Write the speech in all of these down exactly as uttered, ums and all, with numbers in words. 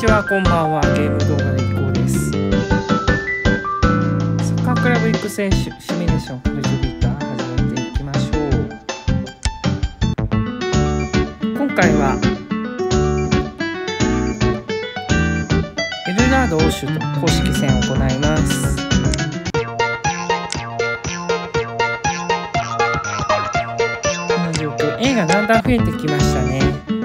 ちは、こんばんは。ゲーム動画でいこうです。サッカークラブ育成シミュレーションフルジョビッター始めていきましょう。今回はエルナード・オーシュと公式戦を行います。この状況、A がだんだん増えてきましたね。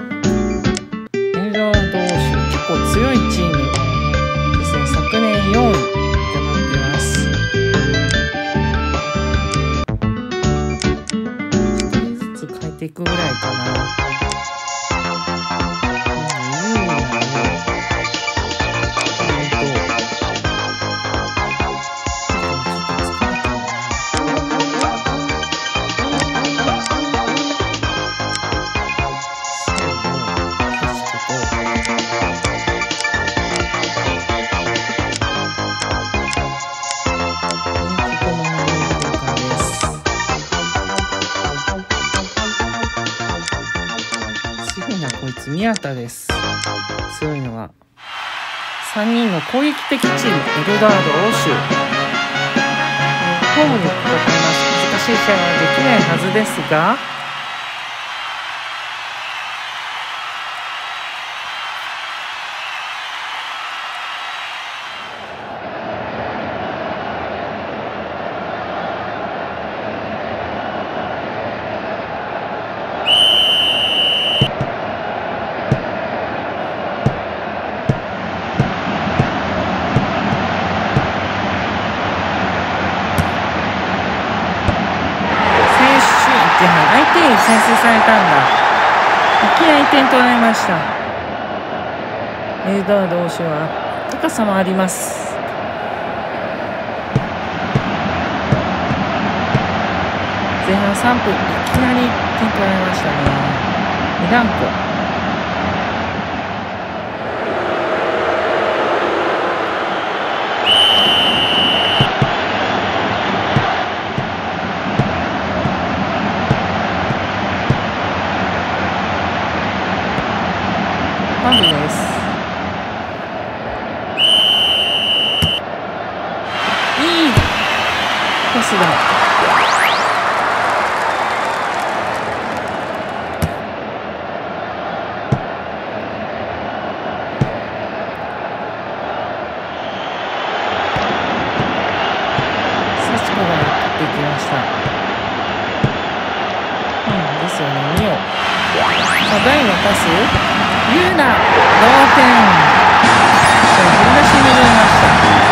強いチームですね。昨年よんいとなってます。ひとりずつ変えていくぐらいかな。宮田です。強いのはさんにんの攻撃的チーム、エルダード・オーシュ。ホームに戦います。難しい試合はできないはずですが、相手に先制されたんだ。いきなり点となりました。エルダード・オーシュは高さもあります。前半さんぷん、いきなり点となりましたね。ミランコ、ファンブです。いいパスだ。サチコが取っていきました。うんですよね。ミオ、あ、台のパス、ユーナ、同点。振り出しに戻りました。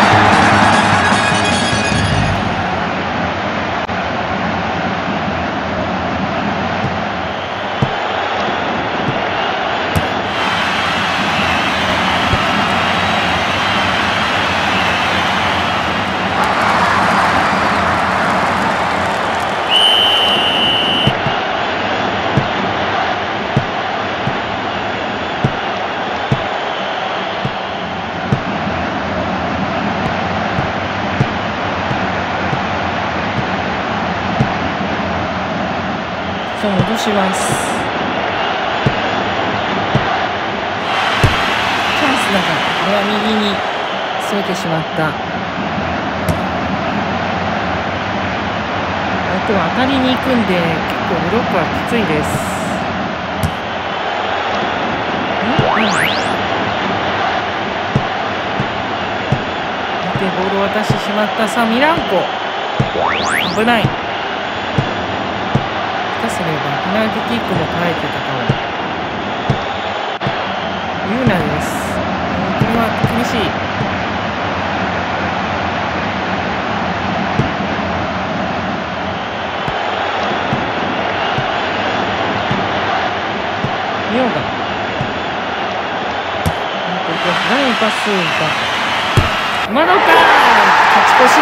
戻します。チャンスだが、これは右にそれてしまった。相手は当たりに行くんで、結構ブロックはきついです。うん、相手ボールを渡してしまった。さあミランコ、危ない。すればペナルティキックも捉えてたかも。ユーナです。これは厳しい。ミオが何パスか、まどか勝ち越し。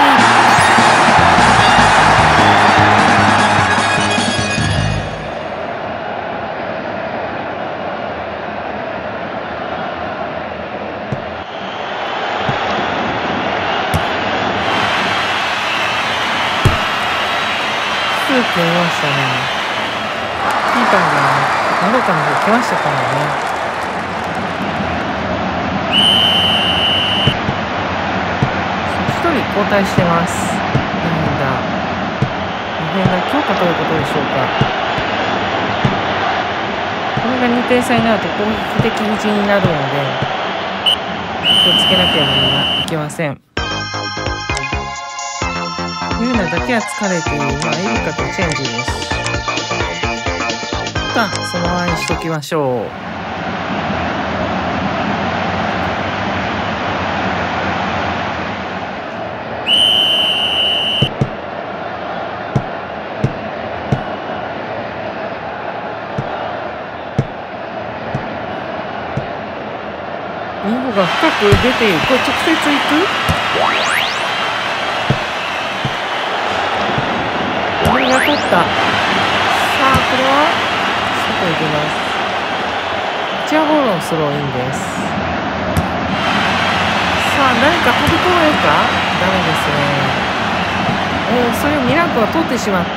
スープ見ましたね。キーパーがまどかの方来ましたからね。 交代してます。ディフェンダーディフェンダー強化ということでしょうか。これがにてん差になると攻撃的道になるので気をつけなければいけません。ユーナだけは疲れている。まあエリカとチェンジです。またそのままにしときましょう。ミホが深く出ている。これ直接行く？これが取った。さあこれは外に出ます。ピッチャーボールのスローインです。さあ誰か飛び込めるか？ダメですね。おお、それをミランコが取ってしまった。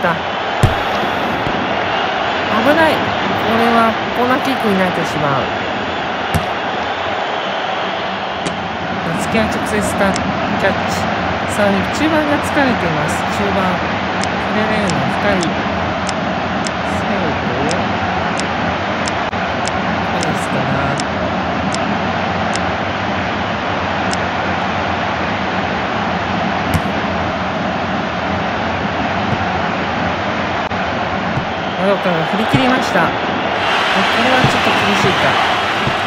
危ない。これはコーナーキックになってしまう。突きは直接キャッチ。さあ中盤が疲れています。中盤クレレーンのふたり、最後どうですかな。マドカが振り切りました。これはちょっと厳しいか。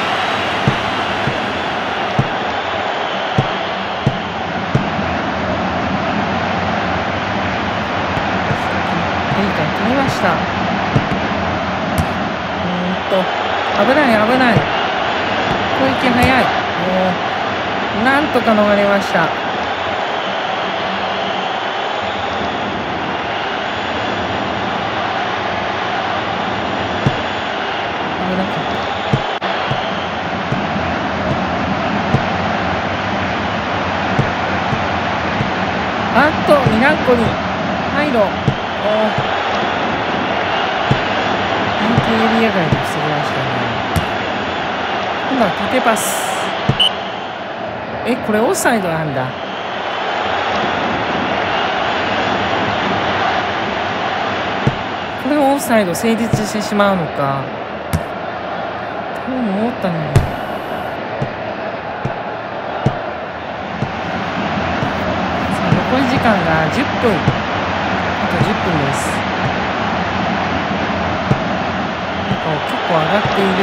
取りました。うーんと危ない危ない。攻撃早い。もうなんとか逃れました。危なかった。あっとミランコに入ろう。おエリア外で防ぎましたね。今度は縦パス。え、これオフサイドなんだ。これがオフサイド成立してしまうのか。そう思ったのに。さあ残り時間がじゅっぷん。あとじゅっぷんです。結構上がっている。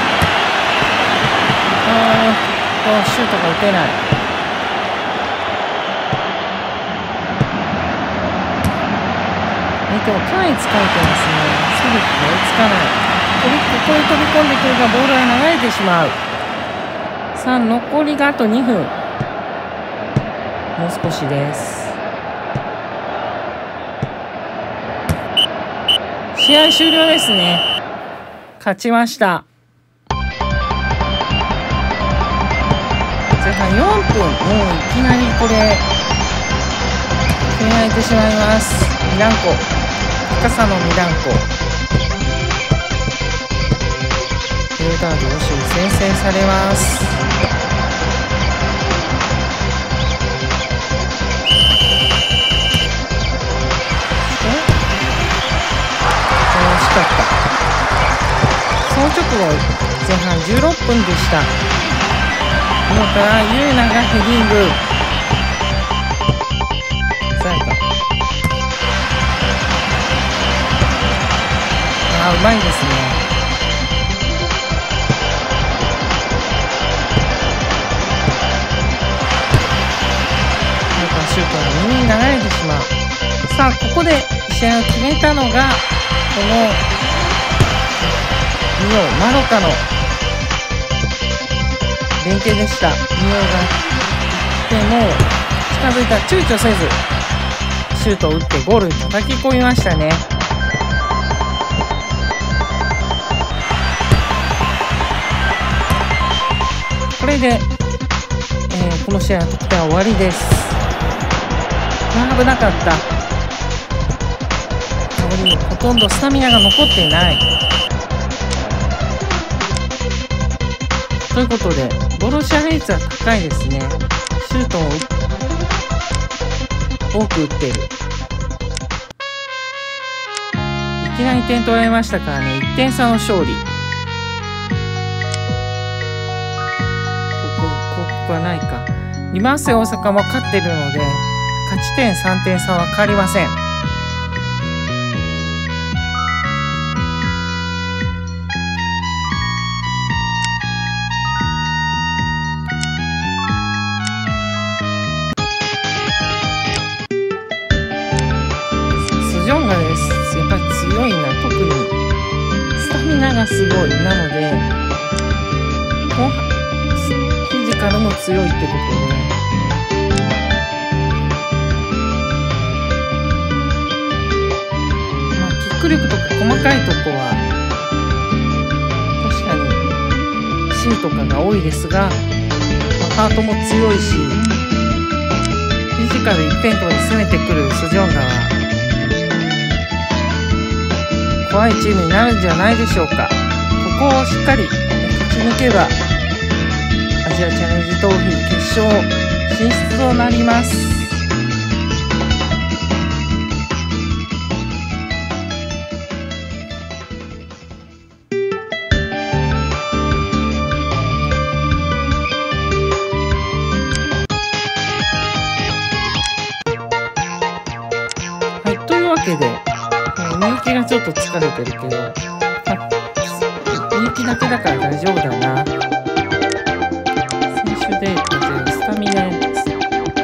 あーとシュートが打てない。相手もかなり疲れてますね。速度が追いつかない。ここに飛び込んでくるがボールが流れてしまう。さあ残りがあとにふん。もう少しです。試合終了ですね。勝ちました。前半よんぷん、もういきなりこれ点開いてしまいます。ミランコ、高さのミランコ、レーダー同士に先制されます。惜しかった。その直後、前半じゅうろっぷんでした。今からユーナがヘディング。最後。あー、うまいですね。なんかシュートが右に流れてしまう。さあ、ここで試合を決めたのが、このミオ、マロカの連携でした。ミオがでも近づいた、躊躇せずシュートを打ってゴールに叩き込みましたね。これで、えー、この試合の得点は終わりです。危なかった。ほとんどスタミナが残っていない。ということでボロシア率は高いですね。シュートを多く打ってる。いきなり点取られましたからね、いってん差の勝利。ここ、ここはないか。リマース大阪も勝ってるので、勝ち点さんてん差は変わりません。スジョンガです。やっぱり強いな、特にスタミナがすごい。なので後半フィジカルも強いってことで、まあキック力とか細かいとこは確かに C とかが多いですが、まあ、ハートも強いし、フィジカル一辺倒で攻めてくるスジョンガは怖いチームになるんじゃないでしょうか。ここをしっかり勝ち抜けばアジアチャレンジトロフィー決勝進出となります。はい、というわけでみゆきがちょっと疲れてるけど、みゆきだけだから大丈夫だな。選手データでスタミナです。うん、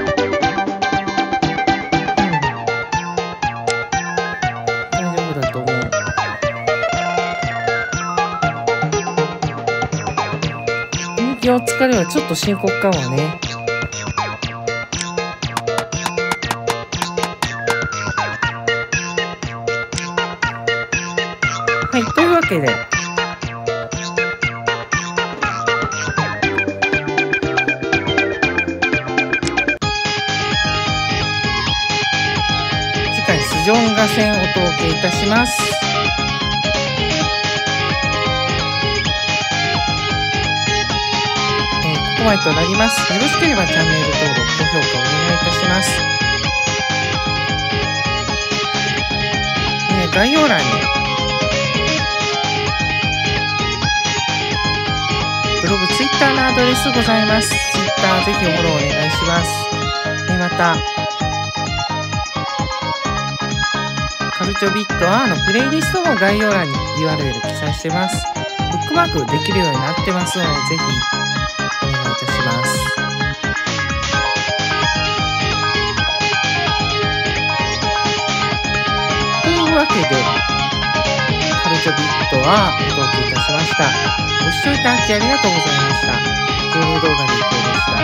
大丈夫だと思う。みゆきの疲れはちょっと深刻かもね。はい、というわけで次回スジョンガ戦をお届けいたします。えー、ここまでとなります。よろしければチャンネル登録、高評価お願いいたします。えー、概要欄にブログ、ツイッターのアドレスございます。ツイッターぜひフォローお願いします。また、カルチョビット R のプレイリストも概要欄に ユーアールエル 記載してます。ブックマークできるようになってますので、ぜひお願いいたします。というわけで、カルチョビット R お届けいたしました。ご視聴いただきありがとうございました。ゲーム動画でいこうでした。